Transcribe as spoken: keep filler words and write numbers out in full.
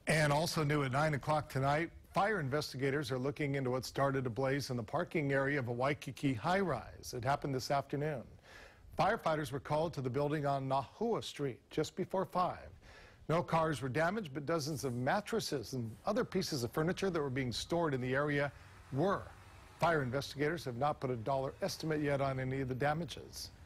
And also new at nine o'clock tonight, fire investigators are looking into what started a blaze in the parking area of a Waikiki high-rise. It happened this afternoon. Firefighters were called to the building on Nahua Street just before five. No cars were damaged, but dozens of mattresses and other pieces of furniture that were being stored in the area were. Fire investigators have not put a dollar estimate yet on any of the damages.